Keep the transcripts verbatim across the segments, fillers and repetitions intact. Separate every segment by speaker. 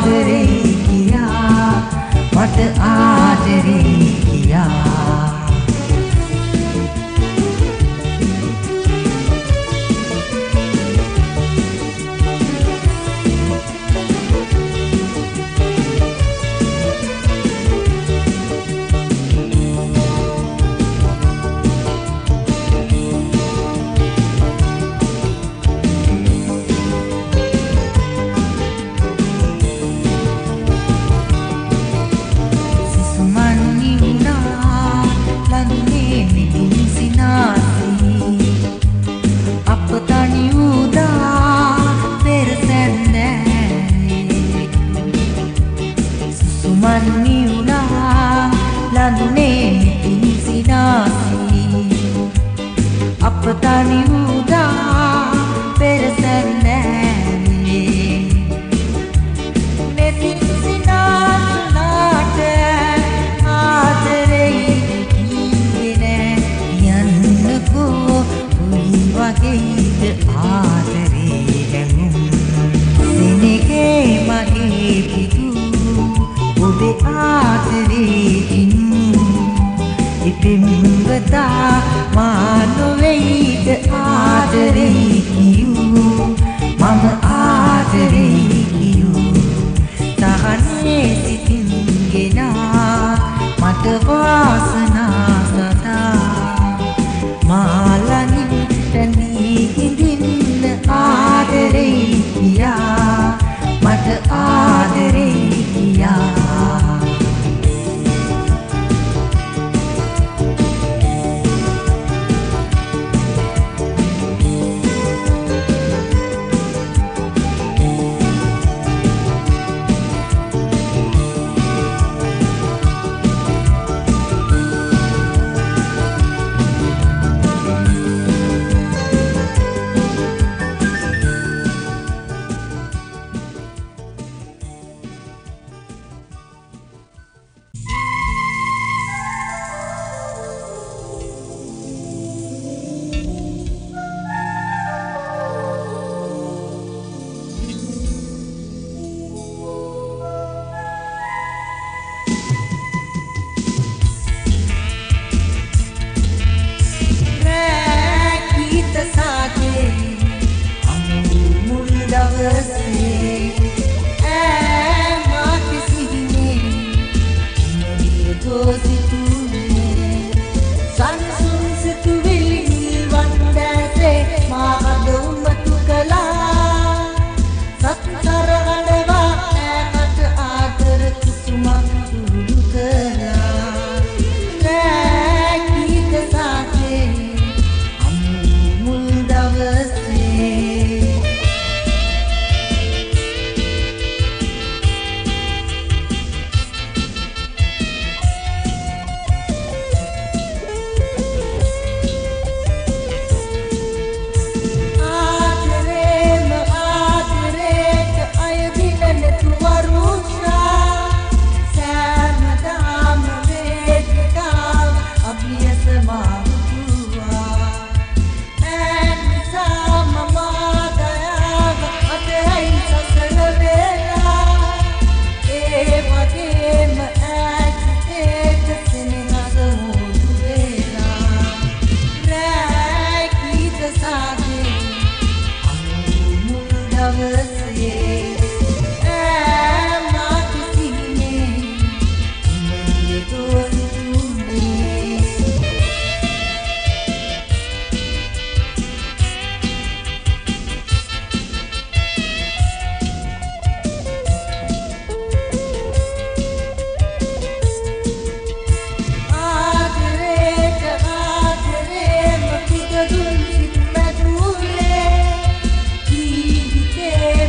Speaker 1: आदरे किया मत आदरे किया
Speaker 2: Yeah.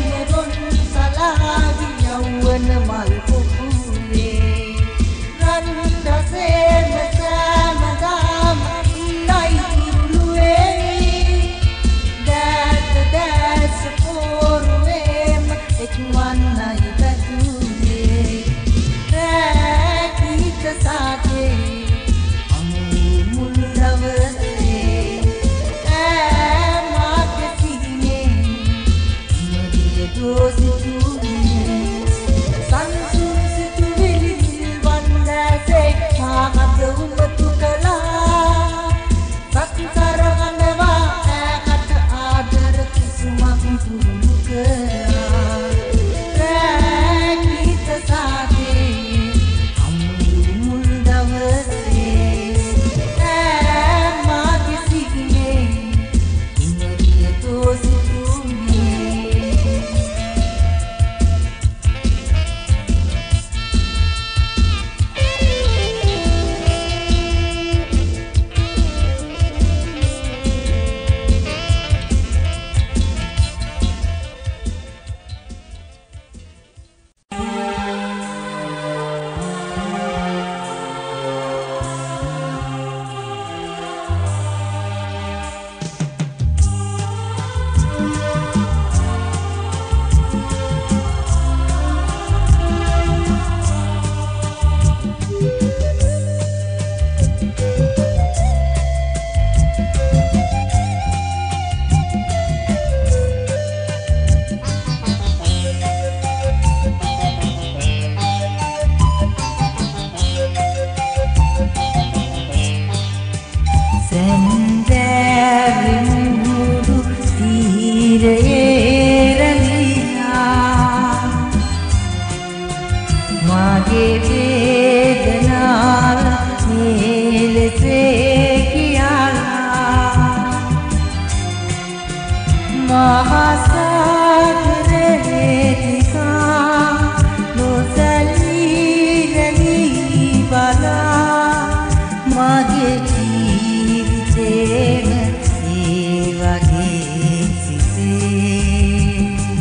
Speaker 1: තීරයේ රැඳිලා මාගේ වේදනාව මෙලෙසේ කියලා මහා සාගරයේ දිහා නොසැලී රැඳී බලා මාගේ ජීවිතේම ඒ වගේ සිතේ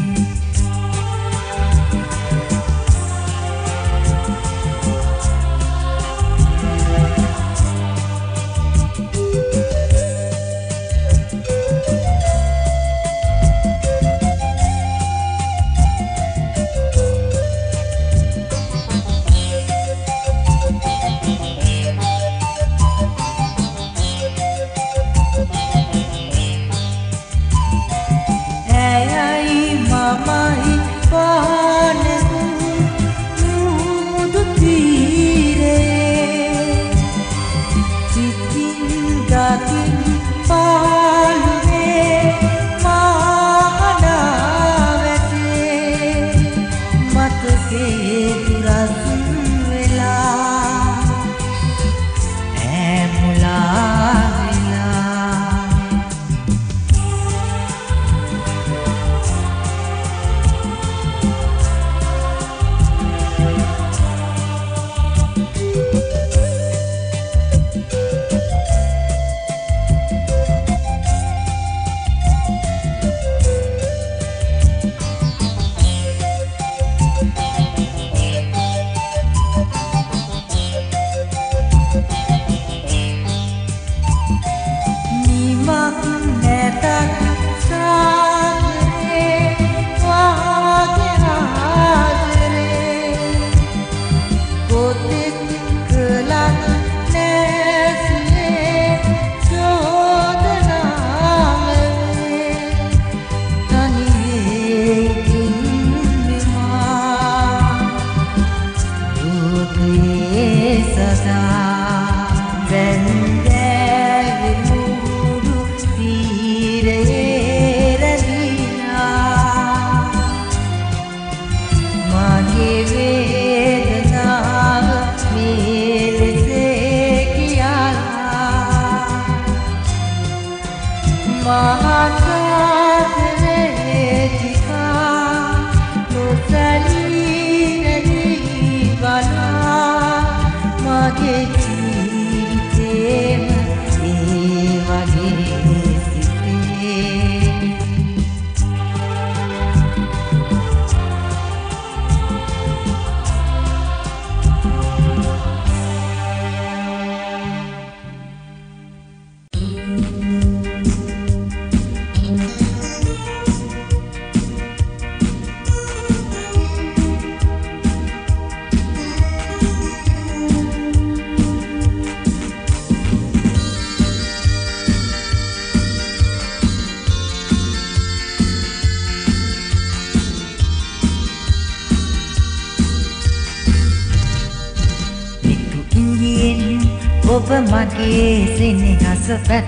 Speaker 1: ඔබ මගේ සෙනෙහස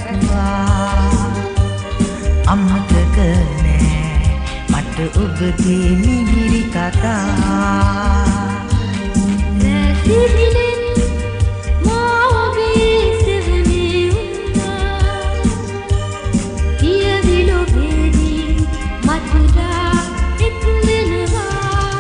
Speaker 1: පැතුවා අමතක නෑ මට ඔබගේ මිහිරි කතා
Speaker 2: රැසිවිලෙන් මා ඔබේ සෙවනේ වුණා කියවි ලොබේදී මතුරා එක් වෙනවා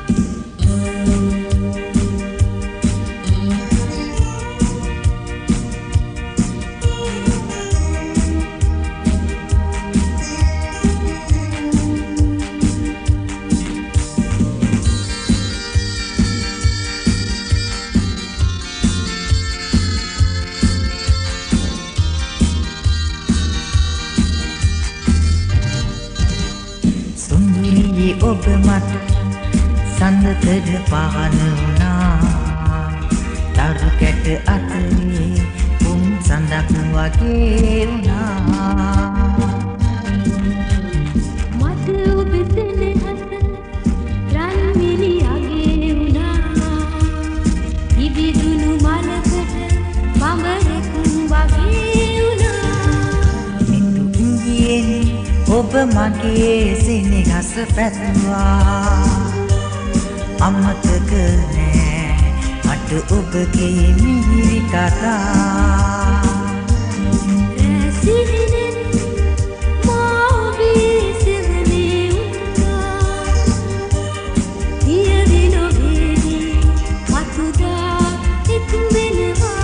Speaker 1: ඔබ මට සඳතර පහළ වුණා තරු කැට අතරේ උන් සඳක් වගේ වුණා
Speaker 2: මට ඔබ සෙනෙහස රන් මිලියගේ වුණා ඉබිදුණු මලකට බඹරෙකුන් වගේ වුණා
Speaker 1: නිතු ඉංගියෙන් ඔබ මට මගේ සෙනෙහස පැතුවා අමතක නෑ මට ඔබගේ මිහිරි කතා
Speaker 2: රැසිනෙන් මා ඔබේ සෙවනේ උනා පියවි නොවේදී මතුදා එක් වෙනවා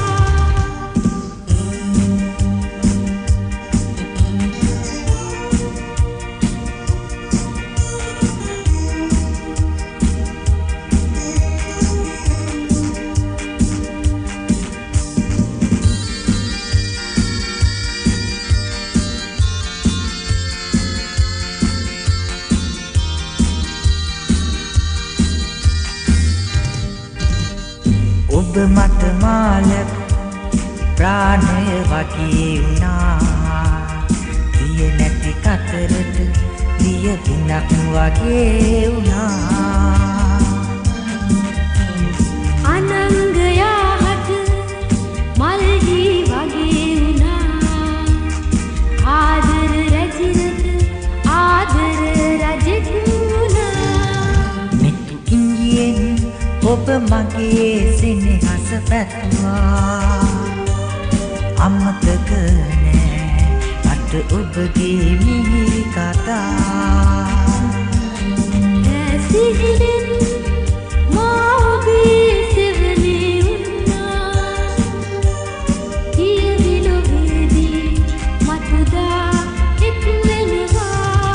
Speaker 1: ඔබ මට මාලක් ප්‍රාණය වගේ වුණා දිය නැති කතරට දිය බිඳක් වගේ වුණා
Speaker 2: අනංගයා හට මල්හි වගේ වුණා ආදර රැජිනට ආදර රජෙක් වුණා
Speaker 1: මෙතු ඉංගියෙන් ඔබ මගේ සෙනෙහස පැතුවා අමතක නෑ මට ඔබගේ මිහිරි කතා
Speaker 2: රැසිනෙන් මා ඔබේ සෙවනේ උනා පියවි නොවේදී මතුදා එක් වෙනවා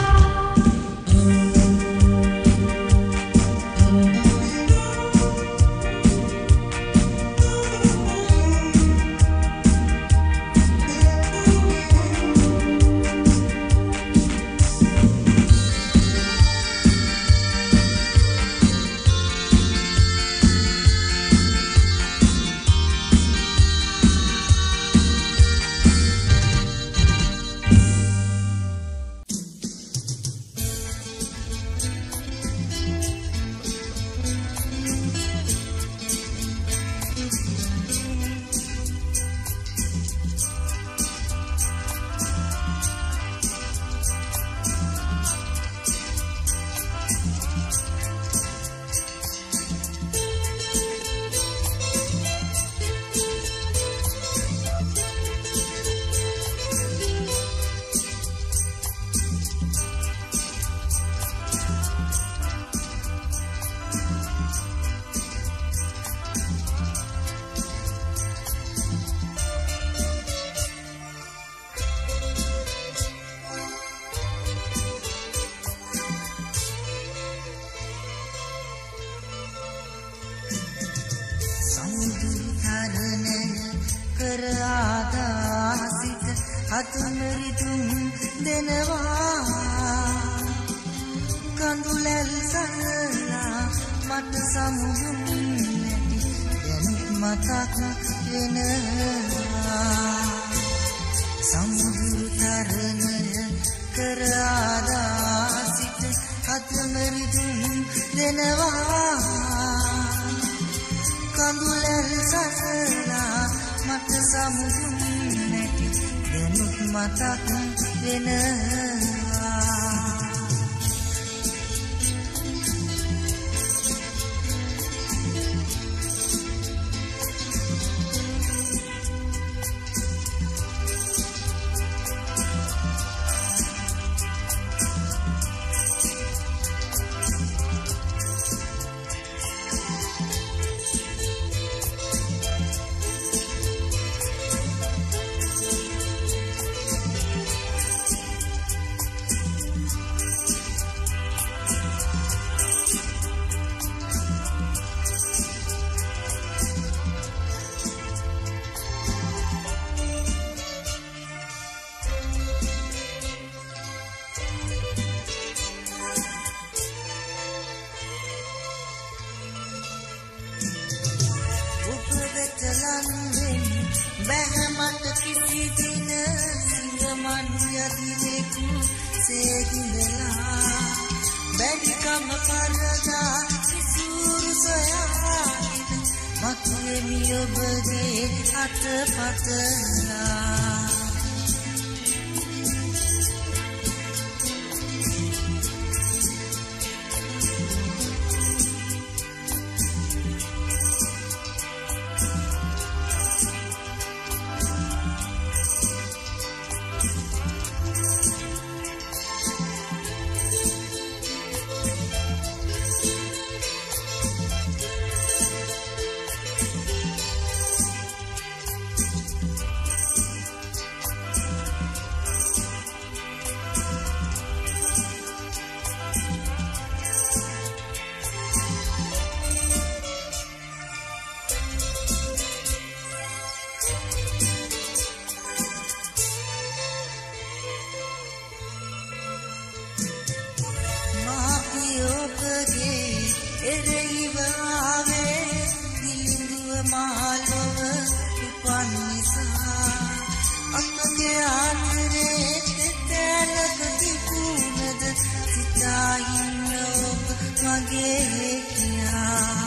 Speaker 1: මගේ ආදරේ තැනක තිබුණද සිතා ඉන්න ඔබ මගේ කියා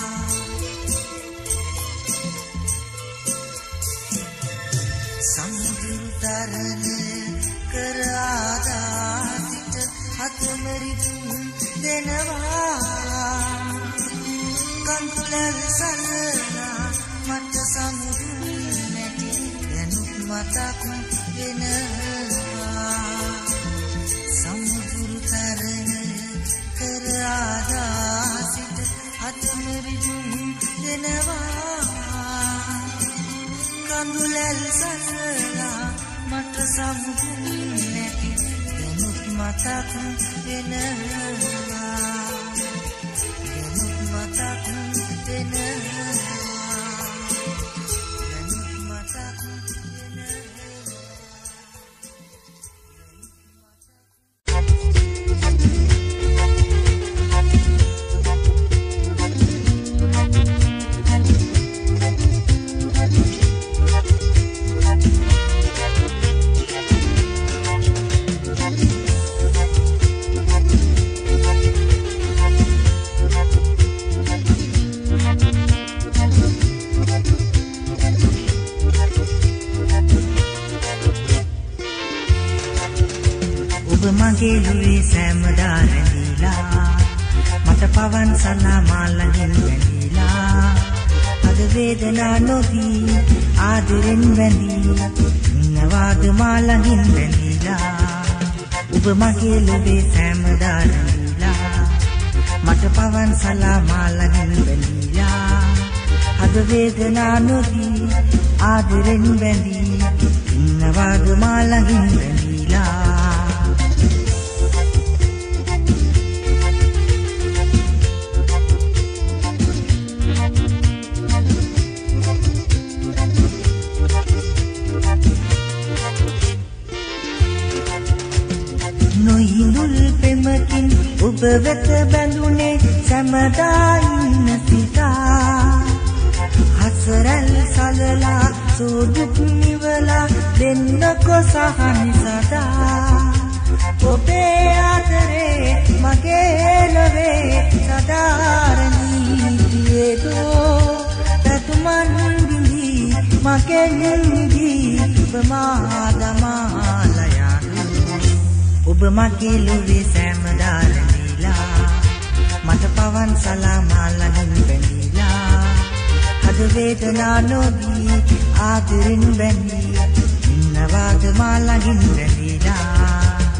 Speaker 1: සමුදුරු තරණ කර ආදාසිට අතමරිදුම් දෙනවා කන්තුලල් සල්ලා මට සමුදුරු නැටි දැනුත් මතක් වෙනවා සමුදුරු තරණ කර ආදාසිට අතමරිදුම් දෙනවා කඳුලල් සසලා මට සමුදුරු නැති දැනුත් මතක් වෙනවා දැනුත් මතක් වෙනවා දැනුත් මතක් මගේ ලුවේ සෑමදාර දීලා මට පවන් සලා මාළඟින් වැඳීලා අද වේදනා නොදී ආදරෙන් වැඳී ඉන්නවාද මාළඟින් වැඳීලා ඔබ මගේ ලුවේ සෑමදාර දීලා මට පවන් සලා මාළඟින් වැඳීලා අද වේදනා නොදී ආදරෙන් වැඳී ඉන්නවාද මාළඟින් වැඳීලා නොහිඳුල් පෙමකින් ඔබ වෙත බැඳුනේ සැමදා ඉන්න සිතා හසරල් සලලා සෝදුක් නිවලා දෙන්නකො සහනි සදා ඔබේ ආදරේ මගේ ලොවේ සදාරණී පියදෝ තතුමන් බිඳි මගෙන් නිදී ප්‍රමාදමාලයා ඔබ මගේ ලොවේ සෑමදාර දීලා මට පවන් සලා මාළඟින් වැඳීලා අද වේදනා නොදී ආදරෙන් වැඳී ඉන්නවාද මාළඟින් වැඳීලා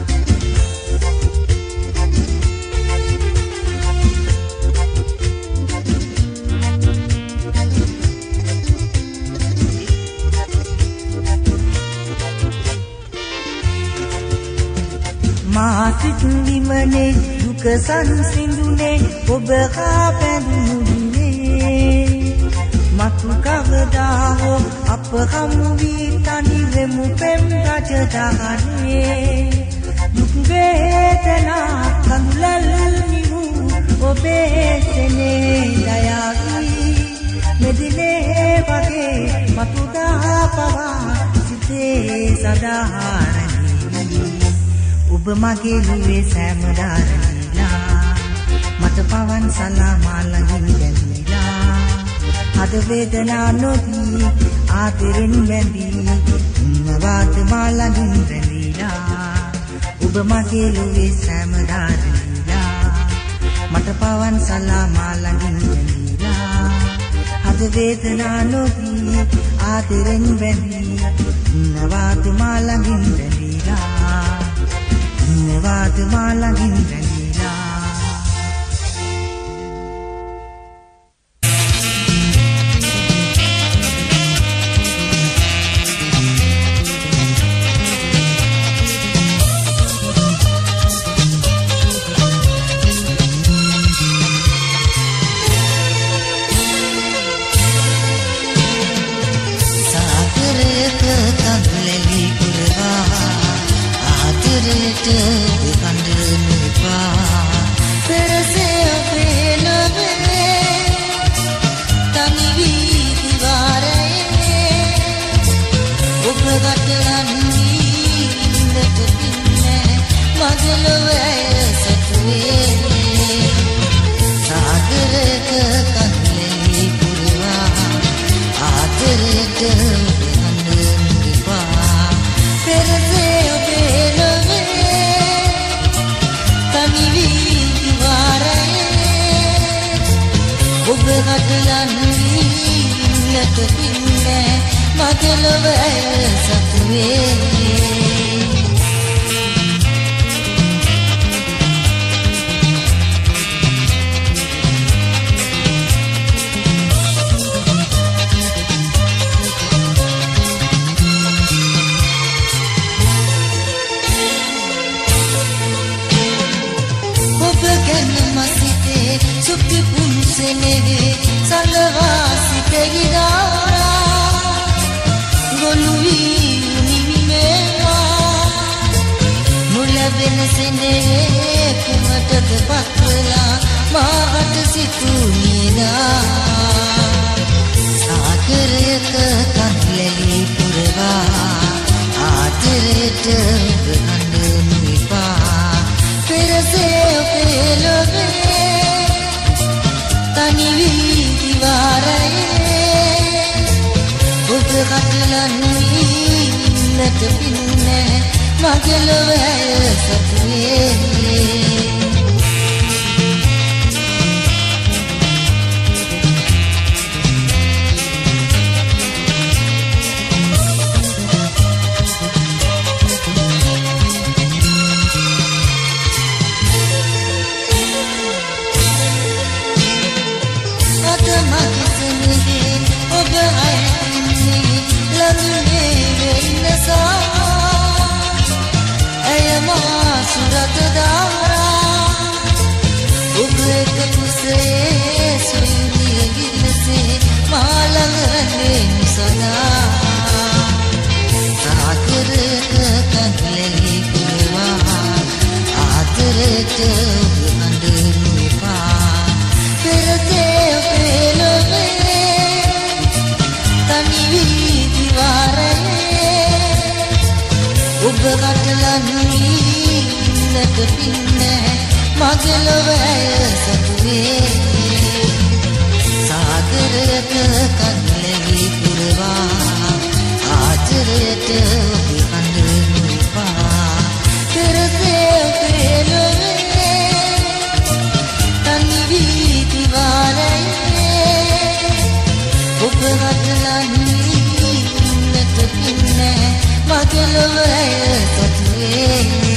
Speaker 1: මාසිත විමනේ දුක සංසිඳුනේ ඔබ කා පැඳුනුනේ මතු කවදා හෝ අප හමු වී තනි වෙමු පෙම් රජ දහනේ දුක් වේදනා කඳුලල් නිවු ඔබේ සෙනේ දයාවි මෙදිනේ වගේ මතු දා පවා සිතේ සදාහරණී ඔබ මගේ ලුවේ සෑමදාර දීලා මට පවන් සලා මාළඟින් වැඳීලා අද වේදනා නොදී ආදරෙන් වැඳී ඉන්නවාද මාළඟින් වැඳීලා ඔබ මගේ ලුවේ සෑමදාර දීලා මට පවන් සලා මාළඟින් වැඳීලා අද වේදනා නොදී ආදරෙන් වැඳී ඉන්නවාද මාළඟින් වැඳීලා ඉන්නවාද මාළඟින් වැඳීලා සාගරයක කඳුලැලි පුරවා ආදරයට කඳ නුපා ඔබ හටලන්නේ ඉන්නට පින්නේ මගේ ලොව ඇය සතු වේ Supi pun senege salawasi tegidara golui unimewa mula ben senege kumatat patla mahat situ nina sagarayක කන්ලලි පුරවා ආදරයට ගහන්න නිපා පෙරසේ පෙළොවේ තනි වී දිවාරයේ ඔබ කටලන්නේ ඉන්නට පින්නේ මගේ ලොව ඇය සතු වේ surat dara ubek kuse suri gilse malang rahin sada sagar kanleli kurwa aadarat bandu pa perate pelove tani vi diware ob katlanni nat pinne mage love ඇය සතු වේ සාගරයක කන්ලෙහි පුරවා ආදරයට ඔබ කඳුපා පෙරසේ පෙළොවේ තනි වී දිවාරයේ ඔබ හටලන්නේ නට පින්නේ මගේ ලොව ඇය සතු වේ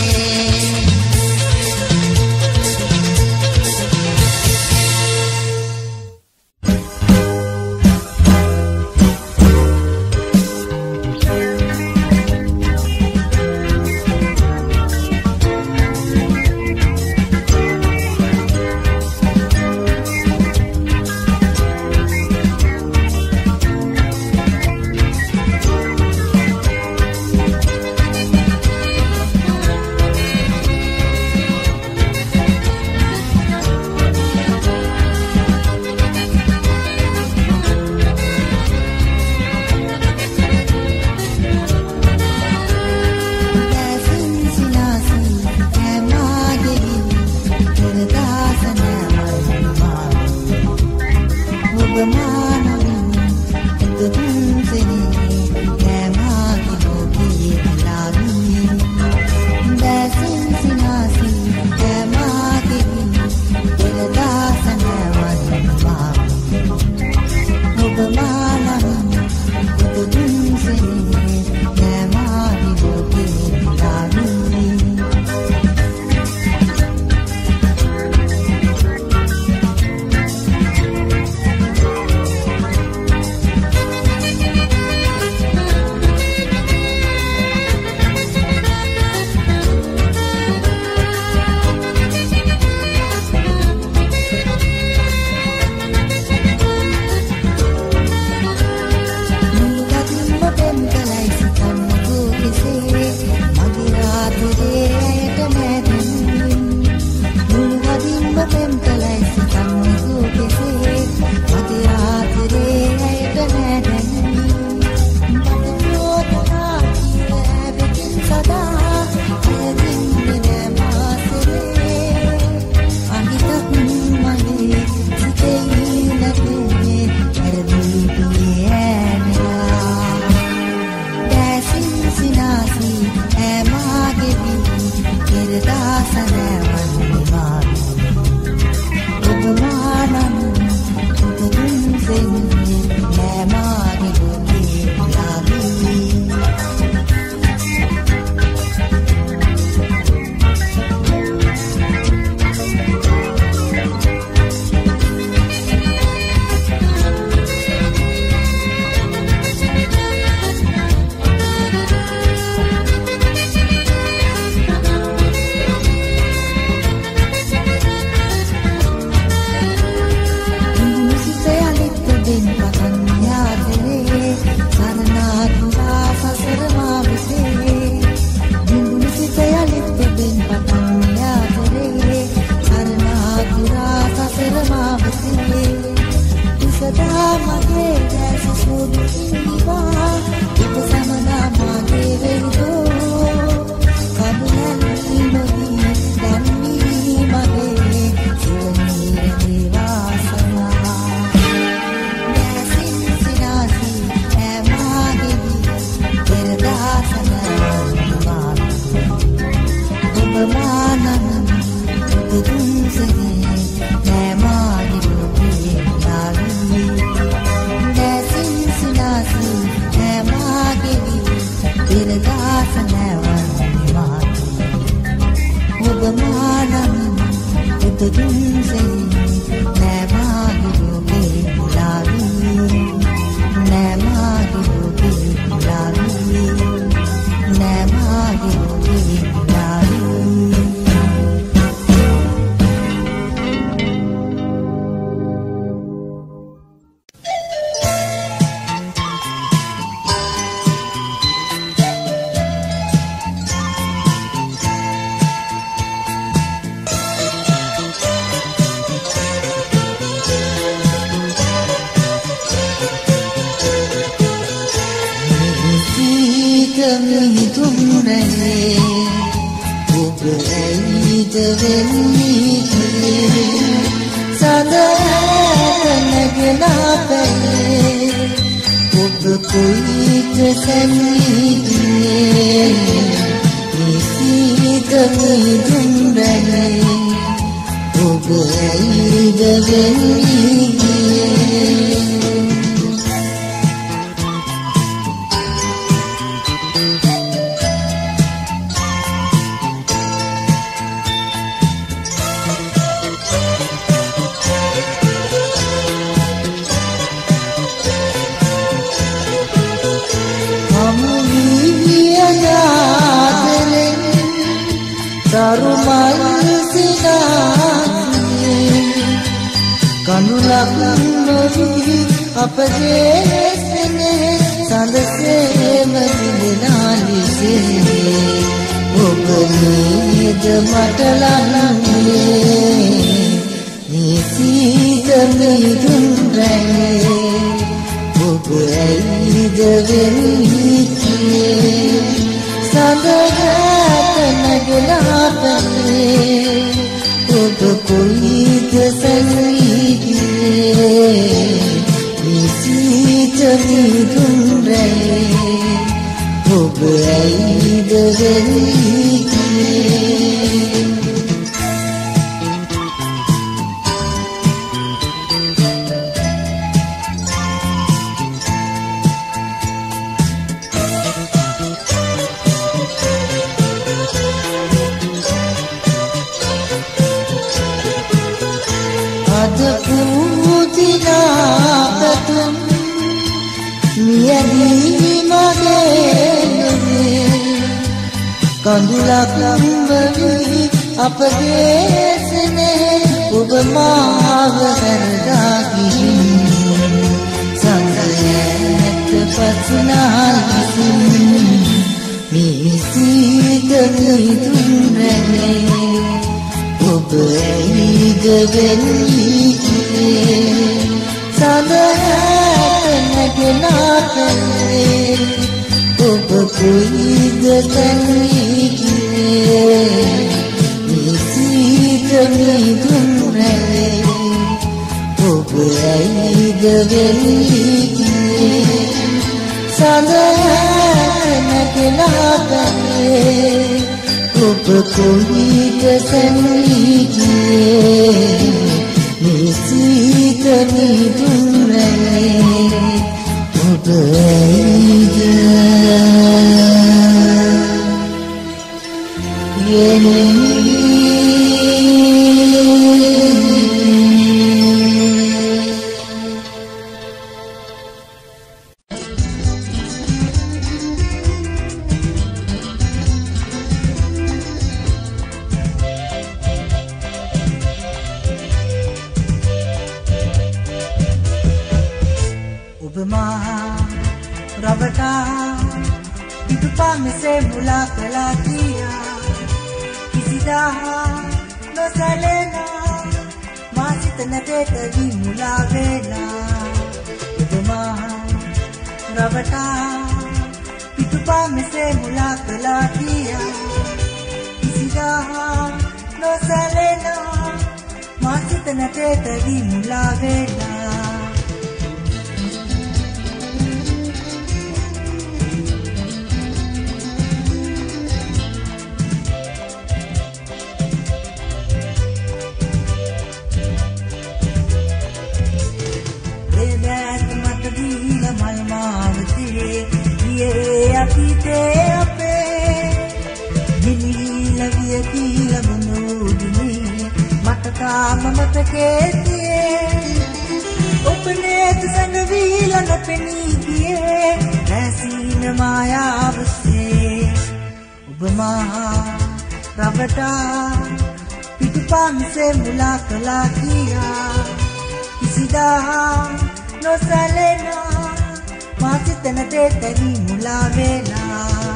Speaker 3: අතීතේ අපේ නිලිහිල්ල විය කියලා බුදුදිනේ මට තාම මතකේ තියේ ඔබ නේද සංගවිලා නොපෙනී ගියේ රැසීන මායාවසේ ඔබ මා රවටා පිටුපන්සේ මුලා කළා කියා කිසිදා නොසැලෙනා මා සිතන දේ තැවි මුලා වෙලා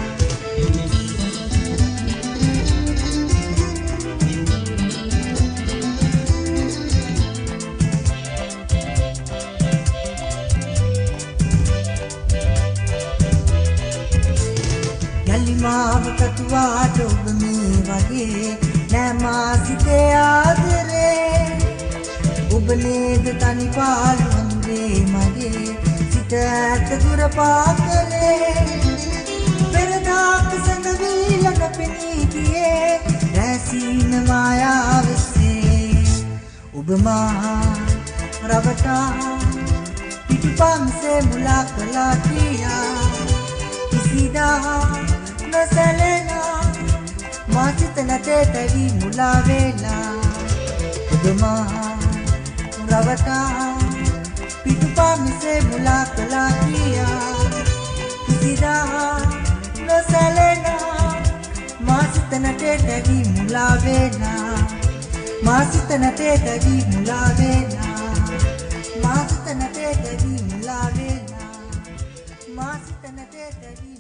Speaker 3: යලි මාව කතුවාට ඔබ මේ වගේ නෑ මා සිතේ ආදරේ ඔබ නේද තනි පාළු අඳුරේ මගේ සිත ඇත දුර පාකලේ පෙරදාක සංගවිලා නොපෙනී ගියේ රැසීන මායාවසේ ඔබ මා රවටා පිටුපන්සේ මුලා කළා කියා කිසිදා නොසැලෙනා මා සිතන දේ තැවි මුලා වෙලා ඔබ මා රවටා පිටුපන්සේ මුලා කළා කියා කිසිදා නොසැලෙනා මා සිතන දේ තැවි මුලා වෙලා මා සිතන දේ තැවි මුලා වෙලා මා සිතන දේ තැවි මුලා වෙලා මා සිතන දේ තැවි